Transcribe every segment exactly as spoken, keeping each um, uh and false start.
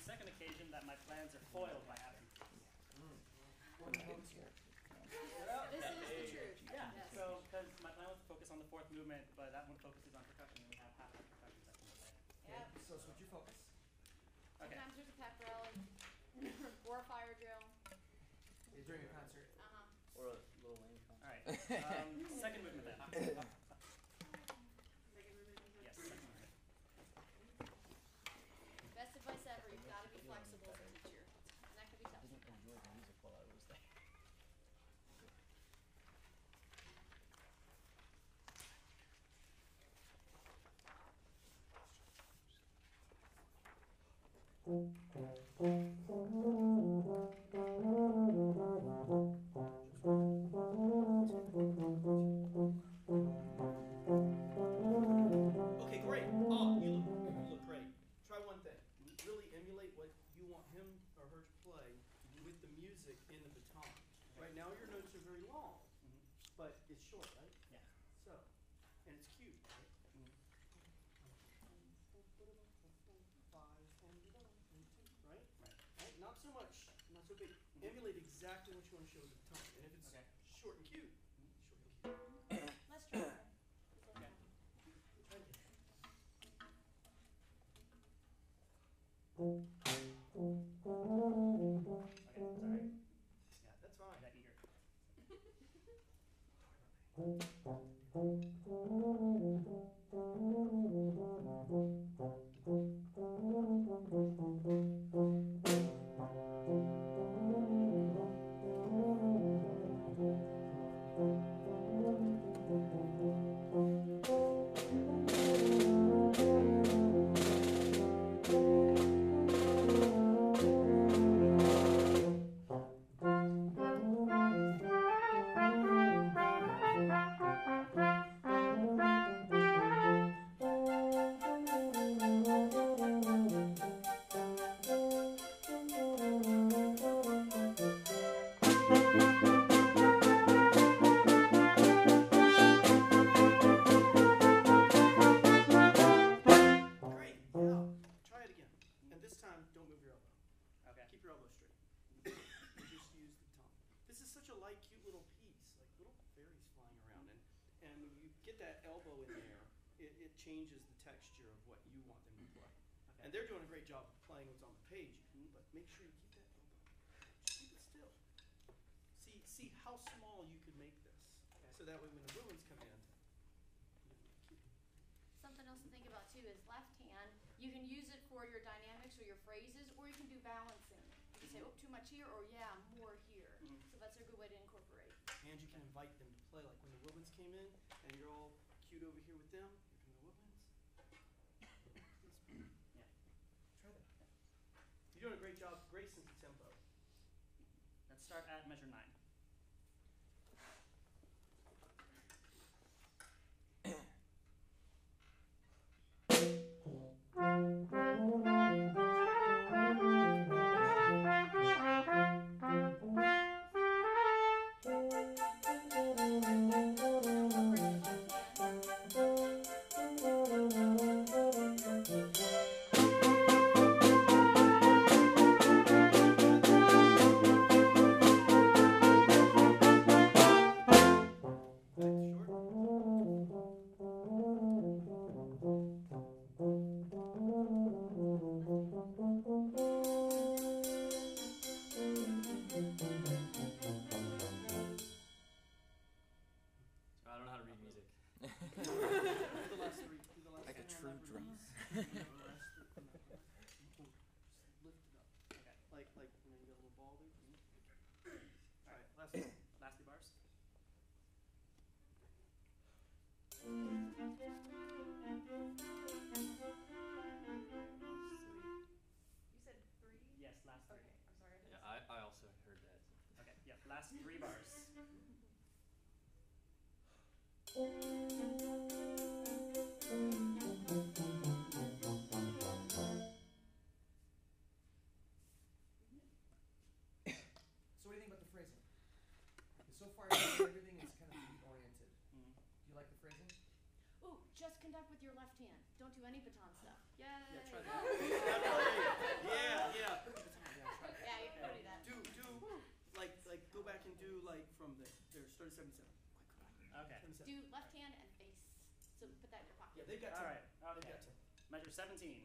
second occasion that my plans are foiled by having to. Well, This is the truth. Yeah, Yes. so, because my plan was to focus on the fourth movement, but that one focuses on percussion, and we have half the percussion section today. Yep. So switch your focus. Okay. Sometimes there's a pep rally or a fire drill. Yeah, during a concert. Uh-huh. Or a little lame concert. All right. Um, second movement then. Yes, second movement. Best advice ever, you've got to be flexible as a teacher. And that can be tough. I didn't enjoy the music while I was there. Okay, great. Oh, you look, you look great. Try one thing. Really emulate what you want him or her to play with the music in the baton. Right now your notes are very long, Mhm. but it's short, right? Yeah. So, and it's cute, right? Mhm. Five and one and two, right? Right. Right? Not so much, not so big. Emulate exactly what you want to show with the baton. And if it's Okay. short and cute, short and cute. Let's try it. Okay. Try it. Okay, sorry. Yeah, that's fine. I got eager. Great. Yeah. Try it again. And this time, don't move your elbow. Okay. Keep your elbow straight. You just use the tongue. This is such a light, cute little piece, like little fairies flying around. And, and when you get that elbow in there, it, it changes the texture of what you want them to play. Okay. And they're doing a great job of playing what's on the page, but make sure you keep that elbow. Just keep it still. See, see how small you could make this. Okay. So that way when the women's come in, keep Something else to think about too is left hand, you can use it for your dynamics or your phrases, or you can do balancing. You can say, oh, too much here, or yeah, more here. Mhm. So that's a good way to incorporate. and you can invite them to play. Like when the Woodlands came in, and you're all cute over here with them. Here come the Woodlands. Yeah. Try that. You're doing a great job. Great sense of tempo. Let's start at measure nine. So I don't know how to read music. Do the last three. Do the last Like a three on true that drummer. release. Do the last three on that release. Just lift it up. Okay. Like, like, you know, you got a little ball there. All right, last one. Last two bars. You said three? Yes, last three. Okay, I'm sorry. Yeah, I, I also heard that. Okay, yep, last three bars. So what do you think about the phrasing? So far, everything is kind of beat oriented. Mhm. Do you like the phrasing? Ooh, just conduct with your left hand. Don't do any baton stuff. Yay! Yeah, try that. Yeah, yeah. Put the baton down. Try it. Yeah, you can do that. Do do like like go back and do like from there. There, start at seventy-seven. Okay. seventy-seven. Do left hand and face. So put that in your pocket. Yeah, they've got All ten. right. They've Okay. got ten. Measure seventeen.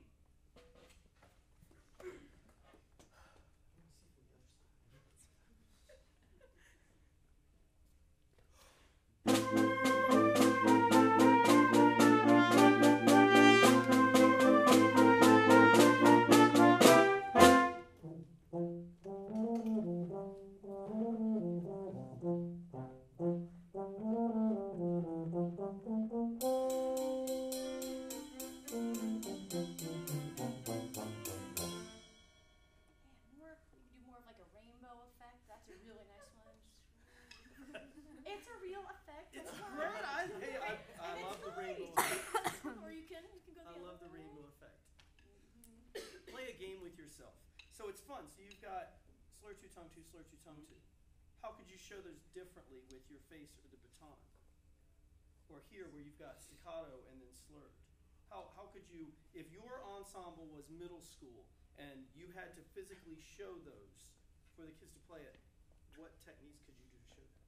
Yeah, more. You can do more of like a rainbow effect. That's a really nice one. It's a real effect. It's fun. great. I, hey, I, I And love it's the rainbow nice. effect. Or you can you can go the I other love the way. rainbow effect. Mhm. Play a game with yourself. So it's fun. So you've got slur two, tongue two, slur two, tongue two. How could you show those differently with your face or the baton? Or here where you've got staccato and then slurred. How, how could you, if your ensemble was middle school and you had to physically show those for the kids to play it, what techniques could you do to show that?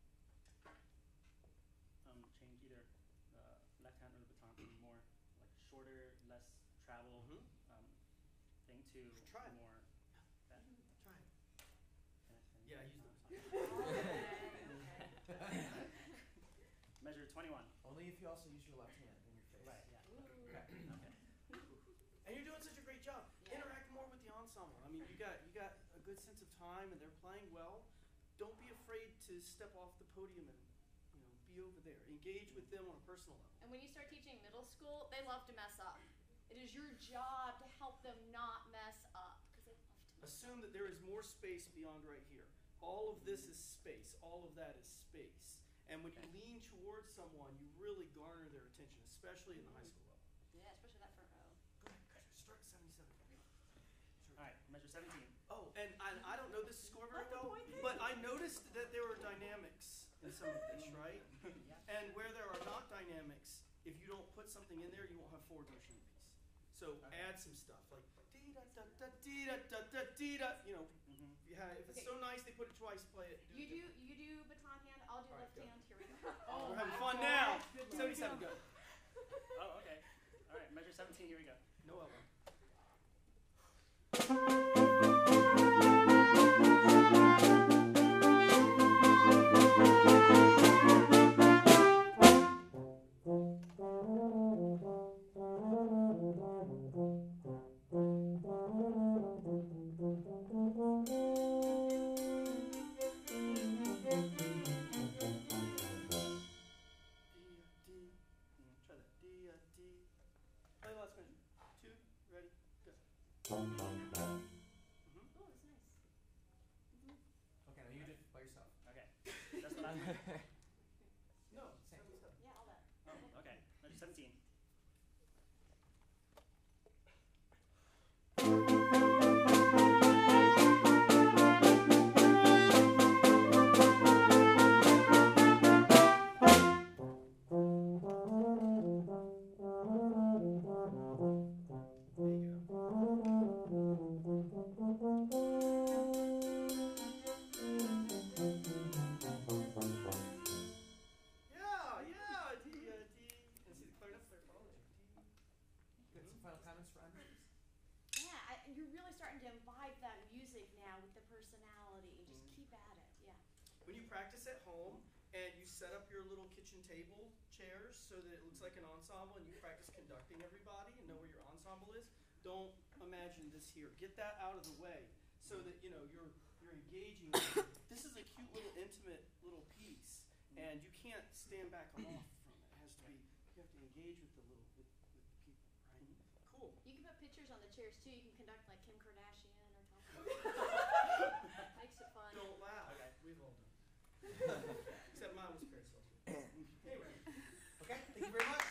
Um, change either the left hand or the baton to be more like shorter, less travel Mhm. um, thing to Try it. more. That, Try it. can I finish? Yeah, use No, those. it's fine. Measure twenty-one. Only if you also use your left hand in your face. Right. Yeah. Ooh. Okay. Okay. And you're doing such a great job. Yeah. Interact more with the ensemble. I mean, you got you got a good sense of time, and they're playing well. Don't be afraid to step off the podium and you know be over there. Engage with them on a personal level. And when you start teaching middle school, they love to mess up. It is your job to help them not mess up because they love to mess Assume that there is more space beyond right here. All of this is space. All of that is space. And when you lean towards someone, you really garner their attention, especially in the high school level. up. Yeah, especially that front row. Go ahead, guys. Start at seventy-seven. All right. Measure seventeen. Oh, and, and I don't know this score very Let the well, boy think. but I noticed that there were dynamics in some of this, right? Yeah. And where there are not dynamics, if you don't put something in there, you won't have forward motion in the piece. So Okay. add some stuff like dee da da da dee da da da dee da. You know, Mm-hmm. yeah. If it's Okay. so nice, they put it twice. Play it. You do you do baton hand. I'll do All right, left go. hand. Here we go. Oh, we're having fun now. Seventy-seven, go. Oh, okay. All right. Measure seventeen. Here we go. No elbow. D, D. Try that. D, uh, D. Play the last measure. Two, ready, go. Mhm. Oh, that's nice. Okay, now you did it by yourself. Okay. That's the last measure. No, Same. seventy-seven. Yeah, all that. Oh, okay. Measure seventeen. There you go. Yeah, yeah, D, uh, D. And see the clarinet player follows you. D. Good. Some final comments for Andre? Yeah, I, you're really starting to imbibe that music now with the personality. Just Mhm. keep at it. Yeah. When you practice at home and you set up your little kitchen table chairs so that it looks like an ensemble and you practice conducting everybody and know where your ensemble is, don't imagine this here. Get that out of the way so that you know you're you're engaging. This is a cute little intimate little piece and you can't stand back off from it. It has to be you have to engage with the little with, with the people, right? Cool. You can put pictures on the chairs too. You can conduct like Kim Kardashian or Tom. Makes it fun. Don't laugh. Okay. We've all done it. Except mine was Paris Hilton. Anyway. Okay, thank you very much.